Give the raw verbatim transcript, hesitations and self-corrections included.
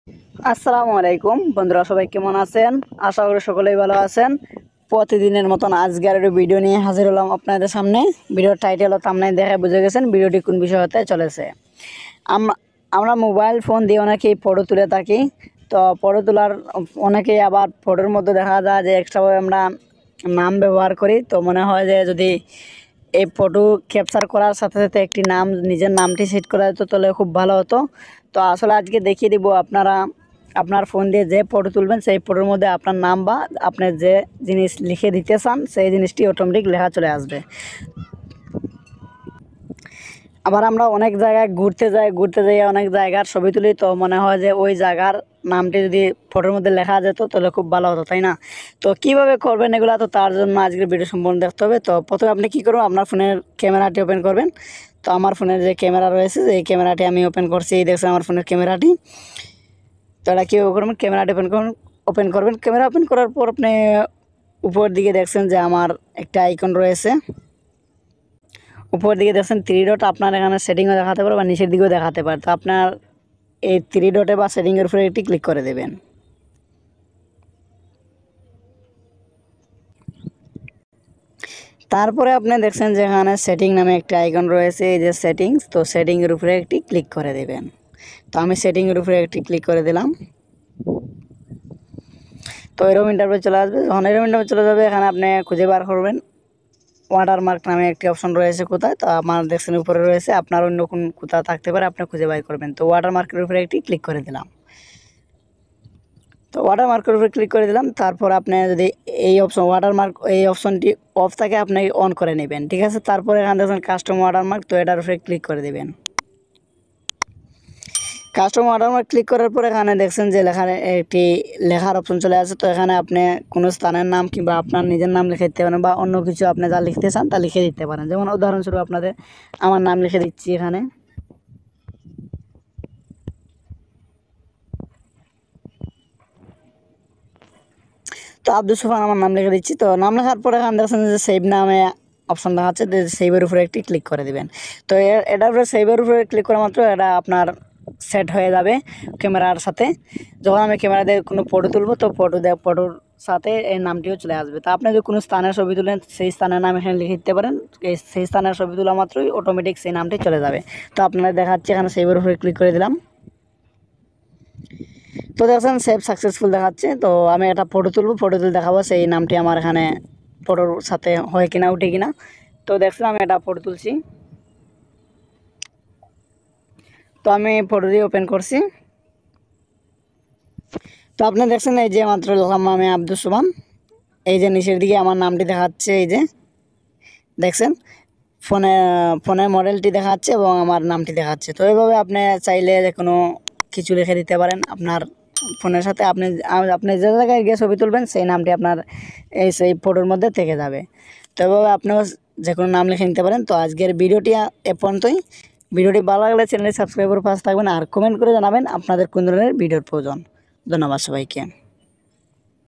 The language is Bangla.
আসসালামু আলাইকুম বন্ধুরা, সবাই কেমন আছেন? আশা করি সকলেই ভালো আছেন। প্রতিদিনের মতন আজকে আর একটা ভিডিও নিয়ে হাজির হলাম আপনাদের সামনে। ভিডিওর টাইটেল ও থাম্বনেইল দেখে বুঝে গেছেন ভিডিওটি কোন বিষয় হতে চলেছে। আমরা আমরা মোবাইল ফোন দিয়ে অনেকেই ফটো তুলে থাকি। তো ফটো তোলার অনেকেই আবার ফটোর মধ্যে দেখা যায় যে এক্সট্রাভাবে আমরা নাম ব্যবহার করি। তো মনে হয় যে যদি এই ফটো ক্যাপচার করার সাথে সাথে একটি নাম, নিজের নামটি সেট করা যেত তাহলে খুব ভালো হতো। তো আসলে আজকে দেখিয়ে দিব, আপনারা আপনার ফোন দিয়ে যে ফটো তুলবেন সেই ফটোর মধ্যে আপনার নাম বা আপনি যে জিনিস লিখে দিতে চান সেই জিনিসটি অটোমেটিক লেখা চলে আসবে। আবার আমরা অনেক জায়গায় ঘুরতে যাই, ঘুরতে যাই অনেক জায়গার ছবি তুলি। তো মনে হয় যে ওই জায়গার নামটি যদি ফটোর মধ্যে লেখা যেত তাহলে খুব ভালো হতো, তাই না? তো কিভাবে করবেন এগুলো, তো তার জন্য আজকের ভিডিও সম্পূর্ণ দেখতে হবে। তো প্রথমে আপনি কী করবেন, আপনার ফোনের ক্যামেরাটি ওপেন করবেন। তো আমার ফোনের যে ক্যামেরা রয়েছে, এই ক্যামেরাটি আমি ওপেন করছি। এই দেখছেন আমার ফোনের ক্যামেরাটি। তো এটা কীভাবে করবেন, ক্যামেরাটি ওপেন করুন ওপেন করবেন ক্যামেরা ওপেন করার পর আপনি উপর দিকে দেখছেন যে আমার একটা আইকন রয়েছে। উপর দিকে দেখছেন থ্রি ডট, আপনার এখানে সেটিংও দেখাতে পারে বা নিচের দিকেও দেখাতে পারে। তো আপনার এই থ্রি ডটে বা সেটিংয়ের উপরে একটি ক্লিক করে দেবেন। তারপরে আপনি দেখছেন যে এখানে সেটিং নামে একটা আইকন রয়েছে, এই যে সেটিংস। তো সেটিংয়ের উপরে একটি ক্লিক করে দেবেন। তো আমি সেটিংয়ের উপরে একটি ক্লিক করে দিলাম। তো এরকম ইন্টারভিউ চলে আসবে। যখন এরকম ইন্টারভিউ চলে যাবে, এখানে আপনি খুঁজে বার করবেন ওয়াটারমার্ক নামে একটি অপশন রয়েছে কোথায়। তো আমার দেখছেন উপরে রয়েছে, আপনার অন্য কোন কোথাও থাকতে পারে, আপনি খুঁজে বাই করবেন। তো ওয়াটারমার্কের উপরে একটি ক্লিক করে দিলাম। তো ওয়াটারমার্কের উপরে ক্লিক করে দিলাম। তারপর আপনি যদি এই অপশন ওয়াটারমার্ক এই অপশনটি অফ থাকে আপনি অন করে নেবেন, ঠিক আছে? তারপরে এখানে দেখছেন কাস্টম ওয়াটারমার্ক, তো এটার উপরে ক্লিক করে দেবেন। কাস্টম ওয়াটারমার্ক ক্লিক করার পর এখানে দেখছেন যে লেখার একটি লেখার অপশন চলে আসে। তো এখানে আপনি কোনো স্থানের নাম কিংবা আপনার নিজের নাম লিখে দিতে পারেন, বা অন্য কিছু আপনি যা লিখতে চান তা লিখে দিতে পারেন। যেমন উদাহরণস্বরূপ আপনাদের আমার নাম লিখে দিচ্ছি এখানে। তো আব্দুল সুফান আমার নাম লিখে দিচ্ছি। তো নাম লেখার পরে এখানে দেখছেন যে সেভ নামে অপশন দেখাচ্ছে, সেভের উপরে একটি ক্লিক করে দিবেন। তো এটার উপরে সেভের উপরে ক্লিক করা মাত্র এটা আপনার সেট হয়ে যাবে ক্যামেরার সাথে। যখন আমি ক্যামেরা দিয়ে কোনো ফটো তুলবো, তো ফটো দেখ ফটোর সাথে এই নামটিও চলে আসবে। তো আপনি যদি কোনো স্থানের ছবি তুলেন, সেই স্থানের নাম এখানে লিখে দিতে পারেন। এই সেই স্থানের ছবি তোলা মাত্রই অটোমেটিক সেই নামটি চলে যাবে। তো আপনারা দেখাচ্ছে এখানে সেভের উপরে ক্লিক করে দিলাম। তো দেখছেন সেভ সাকসেসফুল দেখাচ্ছে। তো আমি একটা ফটো তুলবো, ফটো তুলে দেখাবো সেই নামটি আমার এখানে ফটোর সাথে হয় কিনা, উঠে কিনা। তো দেখছেন আমি একটা ফটো তুলছি। তো আমি ফটো দিয়ে ওপেন করছি। তো আপনি দেখছেন এই যে মাত্র লিখলাম আমি আব্দুল সুবহান, এই যে নিচের দিকে আমার নামটি দেখাচ্ছে, এই যে দেখছেন ফোনে ফোনের মডেলটি দেখাচ্ছে এবং আমার নামটি দেখাচ্ছে। তো এইভাবে আপনি চাইলে যে কোনো কিছু লিখে দিতে পারেন আপনার ফোনের সাথে। আপনি আপনি যে জায়গায় গিয়ে ছবি তুলবেন সেই নামটি আপনার এই সেই ফটোর মধ্যে থেকে যাবে। তো এভাবে আপনিও যে কোনো নাম লিখে নিতে পারেন। তো আজকের ভিডিওটি এ পর্যন্তই। ভিডিওটি ভালো লাগলে চ্যানেলটি সাবস্ক্রাইব করে পাশে থাকবেন আর কমেন্ট করে জানাবেন আপনাদের কোন ধরনের ভিডিওর প্রয়োজন। ধন্যবাদ সবাইকে।